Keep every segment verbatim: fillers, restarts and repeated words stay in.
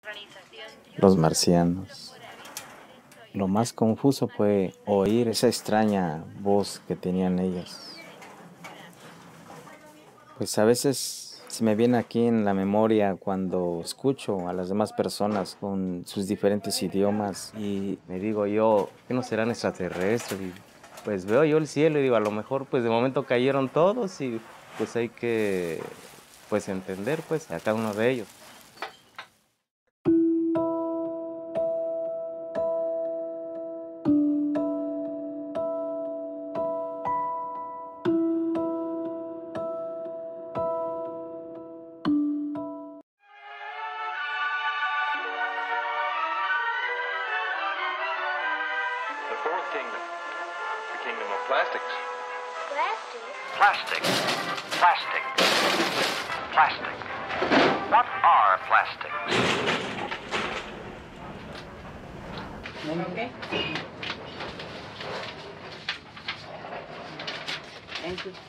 Los marcianos. Lo más confuso fue oír esa extraña voz que tenían ellos. Pues a veces se me viene aquí en la memoria cuando escucho a las demás personas con sus diferentes idiomas y me digo yo, ¿qué no serán extraterrestres? Y pues veo yo el cielo y digo, a lo mejor pues de momento cayeron todos y pues hay que pues entender pues a cada uno de ellos. The fourth kingdom, the kingdom of plastics. Plastic? Plastic. Plastic. Plastic. What are plastics? Okay. Thank you.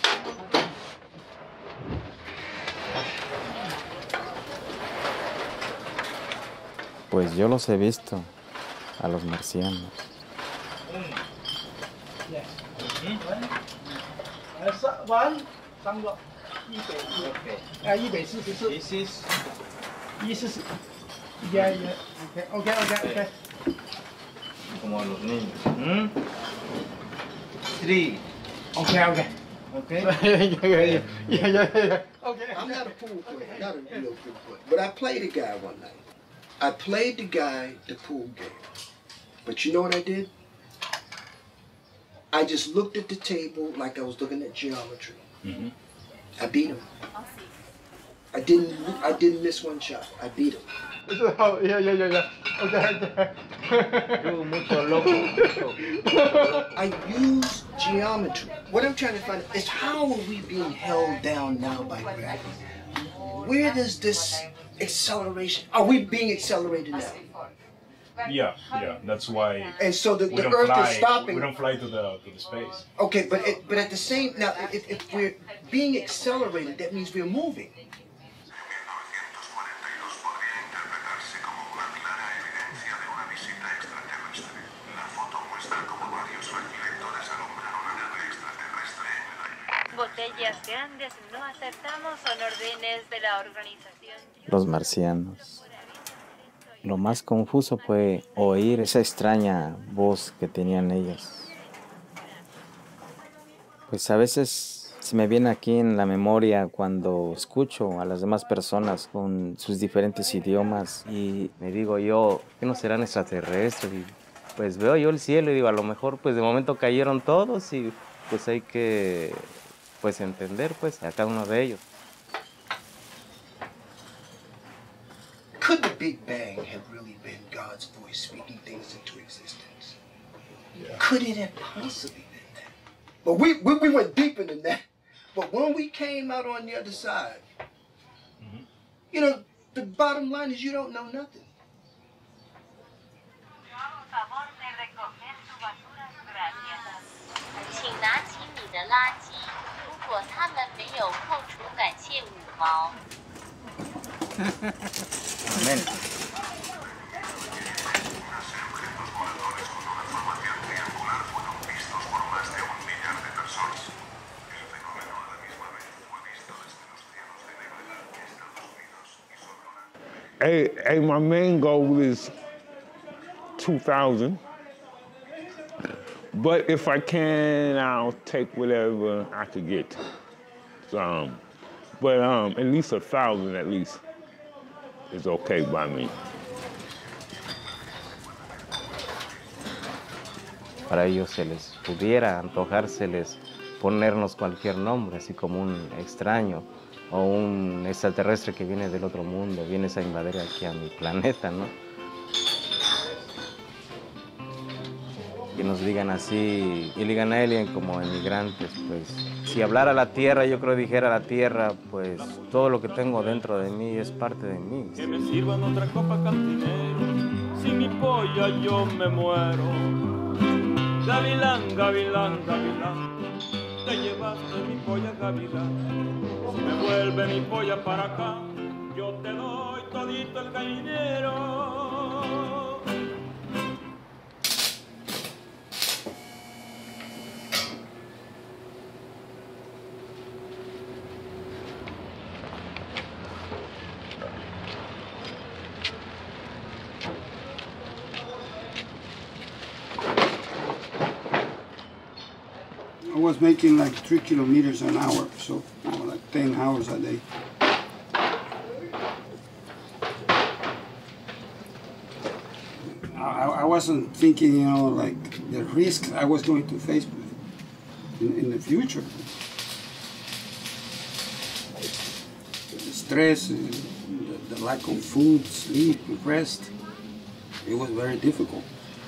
Pues yo los he visto, a los marcianos. This is. This is. Yeah, yeah. Okay, okay, okay, okay. Como a los niños. ¿Mm? Three. Okay, okay. Okay. yeah, yeah, yeah, yeah, yeah, yeah. Okay. I'm not a pool player, not a real pool player. But I played a guy one night. I played the guy the pool game. But you know what I did? I just looked at the table like I was looking at geometry. Mm-hmm. I beat him. I didn't. I didn't miss one shot. I beat him. Oh, yeah, yeah, yeah, yeah. Okay, Yo, mucho loco. I use geometry. What I'm trying to find out is how are we being held down now by gravity? Where does this acceleration? Are we being accelerated now? Yeah, yeah. That's why And so the, we the don't Earth fly. is stopping. We don't fly to the to the space. Okay, but it, but at the same now, if, if we're being accelerated, that means we're moving. Botellas grandes no aceptamos, son órdenes de la organización. Los marcianos. Lo más confuso fue oír esa extraña voz que tenían ellos. Pues a veces se me viene aquí en la memoria cuando escucho a las demás personas con sus diferentes idiomas y me digo yo, ¿qué no serán extraterrestres? Y pues veo yo el cielo y digo, a lo mejor pues de momento cayeron todos y pues hay que pues entender pues a cada uno de ellos. Could the Big Bang have really been God's voice speaking things into existence? Yeah. Could it have possibly been that? But we, we, we went deeper than that. But when we came out on the other side, mm-hmm. you know, the bottom line is you don't know nothing. Amén. Hey, hey, my main goal is two thousand. But if I can, I'll take whatever I could get. So, um, but um, at least a thousand, at least, is okay by me. Para ellos se les pudiera antojárseles ponernos cualquier nombre, así como un extraño o un extraterrestre que viene del otro mundo, vienes a invadir aquí a mi planeta, ¿no? Que nos digan así, illegal alien como emigrantes, pues si hablara la tierra, yo creo dijera la tierra, pues todo lo que tengo dentro de mí es parte de mí. Que me sirvan otra copa cantinero, sin mi polla yo me muero. Gavilán, gavilán, gavilán, te llevaste mi polla, gavilán. Si me vuelve mi polla para acá, yo te doy todito el gallinero. I was making like three kilometers an hour, so you know, like ten hours a day. I, I wasn't thinking, you know, like the risks I was going to face in, in the future. The stress, uh, the, the lack of food, sleep, rest, it was very difficult.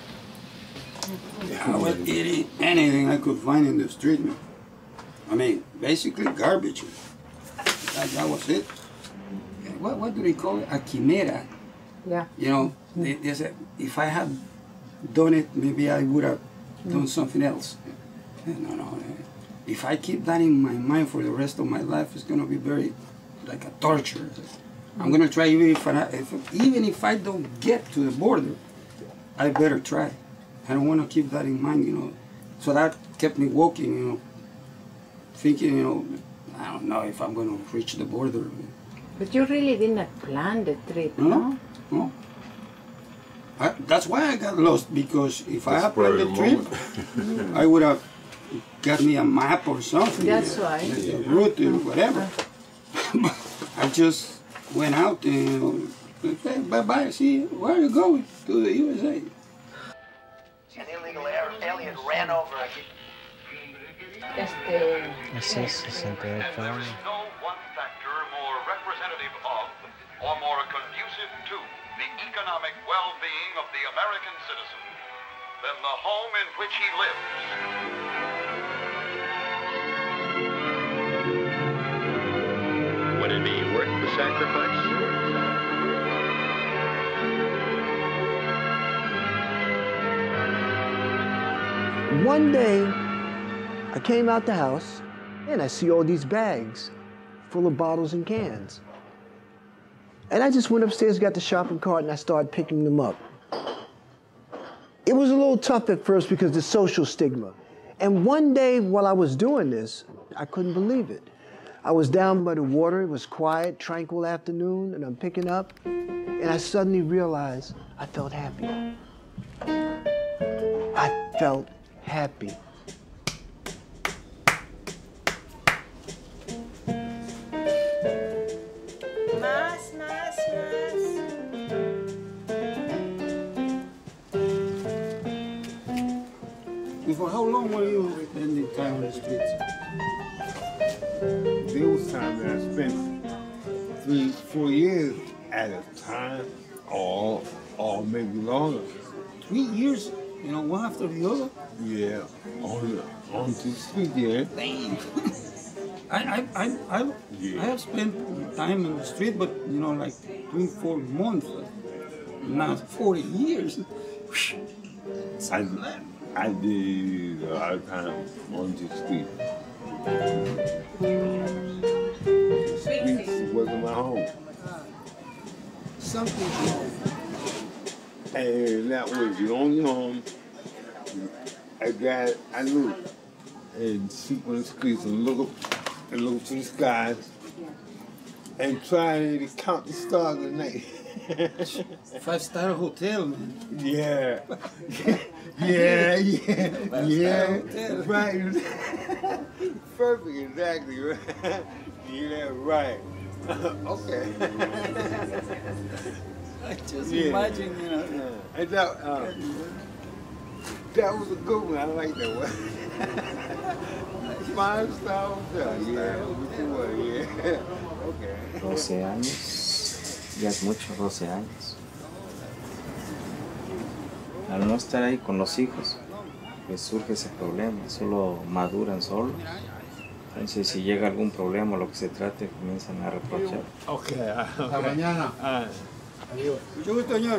I was eating anything I could find in the street. I mean, basically garbage. That, that was it. What, what do they call it? A quimera. Yeah. You know, they, they said, if I had done it, maybe I would have done something else. No, no. If I keep that in my mind for the rest of my life, it's going to be very, like a torture. I'm going to try, even if, I, if, even if I don't get to the border, I better try. I don't want to keep that in mind, you know. So that kept me walking, you know, thinking, you know, I don't know if I'm going to reach the border. But you really didn't plan the trip, no? No, no. I, that's why I got lost, because if I had planned the trip, I would have got me a map or something. That's why. The route and whatever. I just went out and, okay, bye-bye, see you. Where are you going? To the U S A. An illegal alien ran over a... Este... Así es, sesenta y ocho There is años. no one factor more representative of, or more conducive to, the economic well-being of the American citizen than the home in which he lives. Would it be worth the sacrifice? One day, I came out the house and I see all these bags full of bottles and cans. And I just went upstairs, got the shopping cart, and I started picking them up. It was a little tough at first because of the social stigma. And one day while I was doing this, I couldn't believe it. I was down by the water, it was quiet, tranquil afternoon, and I'm picking up, and I suddenly realized I felt happy. I felt happy. Más, más, más. And for how long were you spending time on the streets? There was time that I spent three, four years at a time, or, or maybe longer. Three years, you know, one after the other? Yeah, on, on the street, yeah. Damn. I, I, I, I, Yeah. I have spent time in the street, but, you know, like three, four months. Not forty years. I, I did a lot of time on the street. Streets wasn't my home. Something wrong. And that was the only home I got, I knew. And sleep on the streets and look up and look to the skies and try to count the stars at night. Five-star hotel, man. Yeah. yeah, yeah, yeah. Hotel. Right. Perfect, exactly, right. Yeah, right. Okay. I just Yeah. imagine, you know. And that, uh, that was a good one. I like that one. Five star hotel. Yeah, good one, yeah. Okay. doce años. Ya es mucho, doce años. Al no estar ahí con los hijos, pues surge ese problema. Solo maduran solos. Entonces, si llega algún problema o lo que se trate, comienzan a reprochar. Okay. Hasta mañana. Uh, Adiós. Mucho gusto, señor.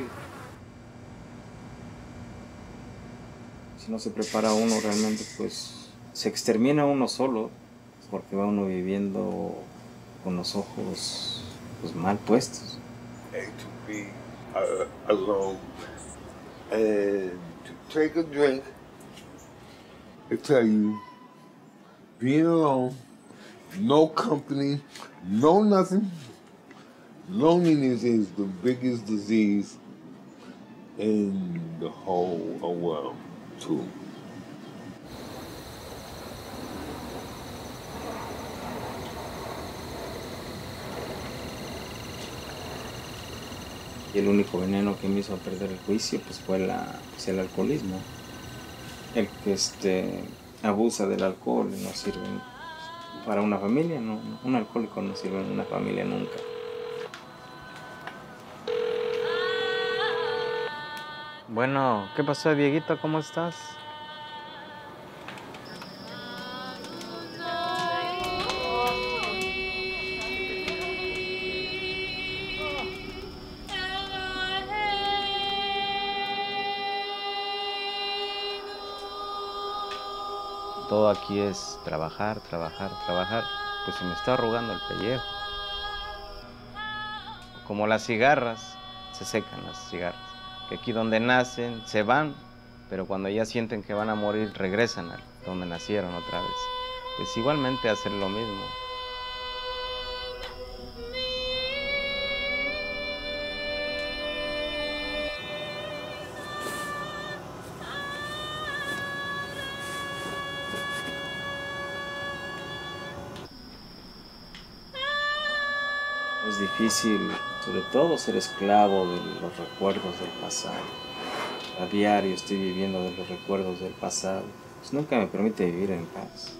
Si no se prepara uno realmente, pues se extermina uno solo, porque va uno viviendo con los ojos pues mal puestos. And to be uh, alone and to take a drink, I tell you, being alone, no company, no nothing. Loneliness is the biggest disease in the whole world, too. Y el único veneno que me hizo perder el juicio pues fue la, pues el alcoholismo. El que este, abusa del alcohol no sirve para una familia, no, un alcohólico no sirve en una familia nunca. Bueno, ¿qué pasó, Dieguito? ¿Cómo estás? Todo aquí es trabajar, trabajar, trabajar. Pues se me está arrugando el pellejo. Como las cigarras, se secan las cigarras. Que aquí donde nacen, se van, pero cuando ya sienten que van a morir, regresan a donde nacieron otra vez. Pues igualmente hacer lo mismo. Es difícil, sobre todo, ser esclavo de los recuerdos del pasado. A diario estoy viviendo de los recuerdos del pasado. Pues nunca me permite vivir en paz.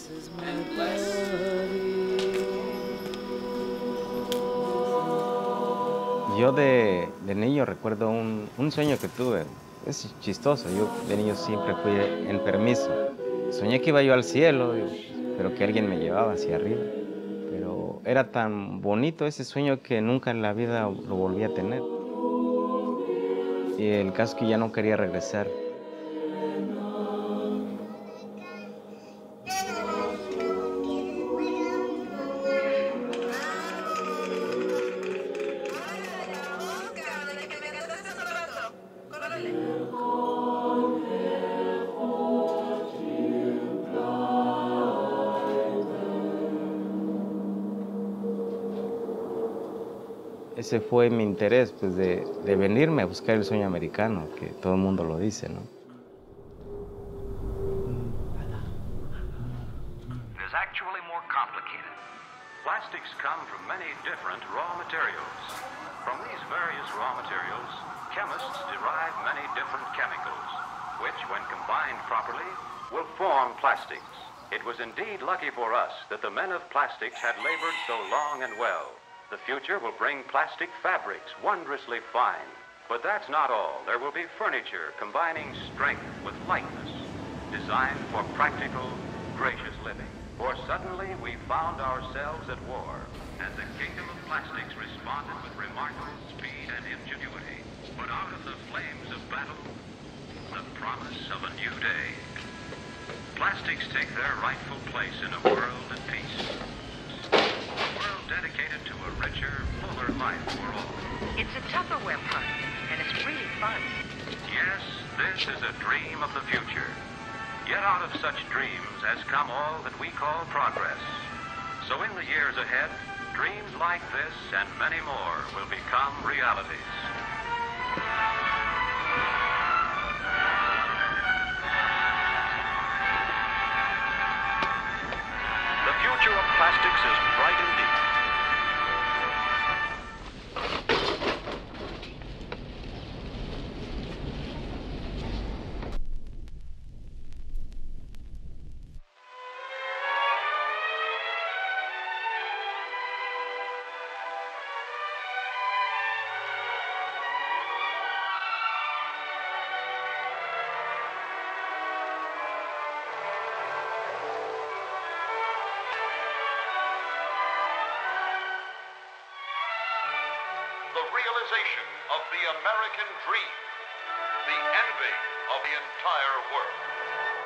Yo de, de niño recuerdo un, un sueño que tuve. Es chistoso, yo de niño siempre fui en permiso. Soñé que iba yo al cielo, pero que alguien me llevaba hacia arriba. Pero era tan bonito ese sueño que nunca en la vida lo volví a tener. Y el caso es que ya no quería regresar. Ese fue mi interés, pues, de, de venirme a buscar el sueño americano, que todo el mundo lo dice, ¿no? It is actually more complicated. Plastics come from many different raw materials. From these various raw materials, chemists derive many different chemicals, which, when combined properly, will form plastics. It was indeed lucky for us that the men of plastics had labored so long and well. The future will bring plastic fabrics wondrously fine. But that's not all. There will be furniture combining strength with lightness, designed for practical, gracious living. For suddenly we found ourselves at war, and the kingdom of plastics responded with remarkable speed and ingenuity. But out of the flames of battle, the promise of a new day. Plastics take their rightful place in a world at peace. A world dedicated to a richer, fuller life for all. It's a Tupperware party, and it's really fun. Yes, this is a dream of the future. Yet out of such dreams has come all that we call progress. So in the years ahead, dreams like this and many more will become realities. The future of plastics is bright indeed. Of the American dream, the envy of the entire world.